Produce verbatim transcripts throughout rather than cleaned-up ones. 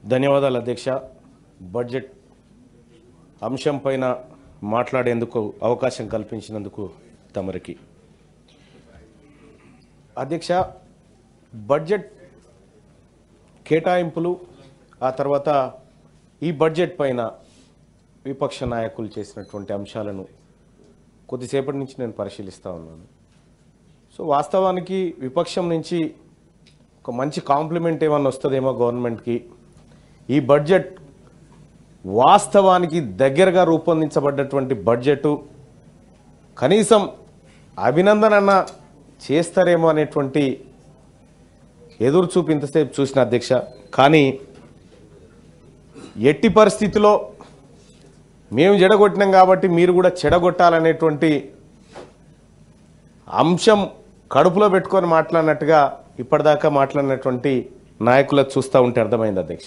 ధన్యవాదాలు అధ్యక్ష. బడ్జెట్ అంశం పైన మాట్లాడేందుకు అవకాశం కల్పించినందుకు తమరికి. అధ్యక్ష, బడ్జెట్ కేటాయింపులు ఆ తర్వాత ఈ బడ్జెట్ పైన విపక్ష నాయకులు చేసినటువంటి అంశాలను కొద్దిసేపటి నుంచి నేను పరిశీలిస్తూ ఉన్నాను. సో వాస్తవానికి విపక్షం నుంచి ఒక మంచి కాంప్లిమెంట్ ఏమన్నా వస్తుందేమో గవర్నమెంట్కి. ఈ బడ్జెట్ వాస్తవానికి దగ్గరగా రూపొందించబడ్డటువంటి బడ్జెటు, కనీసం అభినందన అన్న చేస్తారేమో అనేటువంటి ఎదురు చూపు ఇంతసేపు చూసిన అధ్యక్ష. కానీ ఎట్టి పరిస్థితిలో మేము చెడగొట్టినాం కాబట్టి మీరు కూడా చెడగొట్టాలనేటువంటి అంశం కడుపులో పెట్టుకొని మాట్లాడినట్టుగా ఇప్పటిదాకా మాట్లాడినటువంటి నాయకులకు చూస్తూ ఉంటే అర్థమైంది అధ్యక్ష.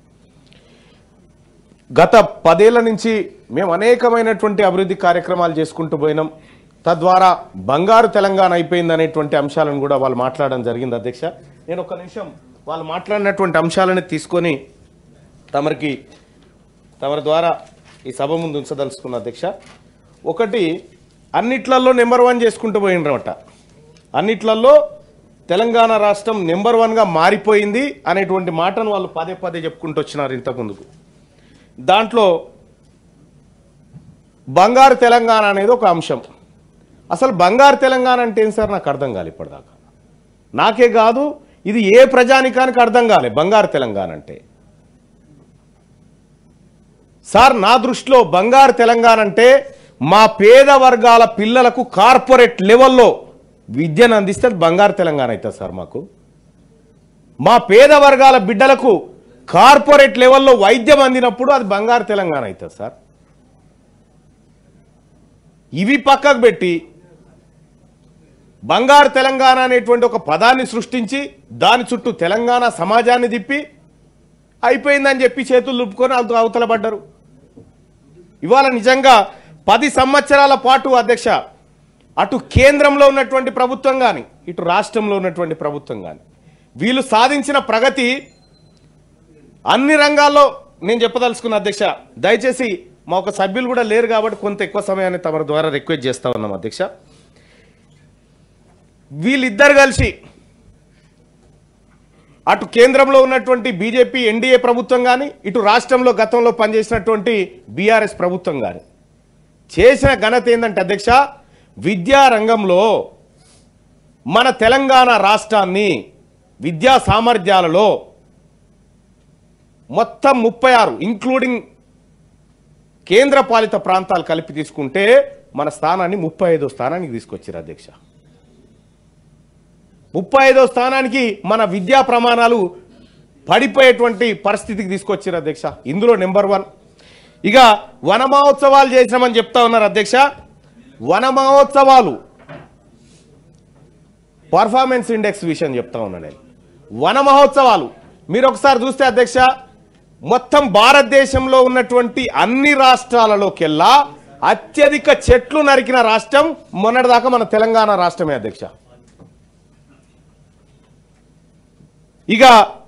గత పదేళ్ల నుంచి మేము అనేకమైనటువంటి అభివృద్ధి కార్యక్రమాలు చేసుకుంటూ పోయినాం. తద్వారా బంగారు తెలంగాణ అయిపోయింది అనేటువంటి అంశాలను కూడా వాళ్ళు మాట్లాడడం జరిగింది అధ్యక్ష. నేను ఒక నిమిషం వాళ్ళు మాట్లాడినటువంటి అంశాలను తీసుకొని తమరికి తమరి ద్వారా ఈ సభ ముందు ఉంచదలుచుకున్న అధ్యక్ష. ఒకటి, అన్నిట్లలో నెంబర్ వన్ చేసుకుంటూ పోయినరట. అన్నిట్లలో తెలంగాణ రాష్ట్రం నెంబర్ వన్గా మారిపోయింది అనేటువంటి మాటను వాళ్ళు పదే పదే చెప్పుకుంటూ వచ్చినారు ఇంతకుముందుకు. దాంట్లో బంగారు తెలంగాణ అనేది ఒక అంశం. అసలు బంగారు తెలంగాణ అంటే ఏం సార్ నాకు అర్థం కాలే ఇప్పటిదాకా. నాకే కాదు, ఇది ఏ ప్రజానికానికి అర్థం కాలే బంగారు తెలంగాణ అంటే. సార్ నా దృష్టిలో బంగారు తెలంగాణ అంటే మా పేద వర్గాల పిల్లలకు కార్పొరేట్ లెవెల్లో విద్యను అందిస్తే బంగారు తెలంగాణ అవుతుంది సార్. మాకు మా పేద వర్గాల బిడ్డలకు కార్పొరేట్ లెవెల్లో వైద్యం అందినప్పుడు అది బంగారు తెలంగాణ అవుతుంది సార్. ఇవి పక్కకు పెట్టి బంగారు తెలంగాణ అనేటువంటి ఒక పదాన్ని సృష్టించి దాని చుట్టూ తెలంగాణ సమాజాన్ని తిప్పి అయిపోయిందని చెప్పి చేతులు లుప్పుకొని అవతల పడ్డారు. ఇవాళ నిజంగా పది సంవత్సరాల పాటు అధ్యక్ష, అటు కేంద్రంలో ఉన్నటువంటి ప్రభుత్వం కానీ ఇటు రాష్ట్రంలో ఉన్నటువంటి ప్రభుత్వం కానీ వీళ్ళు సాధించిన ప్రగతి అన్ని రంగాల్లో నేను చెప్పదలుచుకున్న అధ్యక్ష. దయచేసి మా ఒక సభ్యులు కూడా లేరు కాబట్టి కొంత ఎక్కువ సమయాన్ని తమ ద్వారా రిక్వెస్ట్ చేస్తా ఉన్నాం అధ్యక్ష. వీళ్ళిద్దరు కలిసి అటు కేంద్రంలో ఉన్నటువంటి బీజేపీ ఎన్డీఏ ప్రభుత్వం కానీ ఇటు రాష్ట్రంలో గతంలో పనిచేసినటువంటి బీఆర్ఎస్ ప్రభుత్వం కానీ చేసిన ఘనత ఏంటంటే అధ్యక్ష, విద్యా రంగంలో మన తెలంగాణ రాష్ట్రాన్ని విద్యా సామర్థ్యాలలో మొత్తం ముప్పై ఆరు ఇంక్లూడింగ్ కేంద్ర పాలిత ప్రాంతాలు కలిపి తీసుకుంటే మన స్థానాన్ని ముప్పై ఐదో స్థానానికి తీసుకొచ్చారు అధ్యక్ష. ముప్పై ఐదో స్థానానికి మన విద్యా ప్రమాణాలు పడిపోయేటువంటి పరిస్థితికి తీసుకొచ్చారు అధ్యక్ష. ఇందులో నెంబర్ వన్. ఇక వన మహోత్సవాలు చేసినామని చెప్తా ఉన్నారు అధ్యక్ష. వన మహోత్సవాలు పర్ఫార్మెన్స్ ఇండెక్స్ విషయం చెప్తా ఉన్నా నేను. వన మహోత్సవాలు మీరు ఒకసారి చూస్తే అధ్యక్ష, మొత్తం భారతదేశంలో ఉన్నటువంటి అన్ని రాష్ట్రాలలోకెల్లా అత్యధిక చెట్లు నరికిన రాష్ట్రం మొన్నటిదాకా మన తెలంగాణ రాష్ట్రమే అధ్యక్ష. ఇక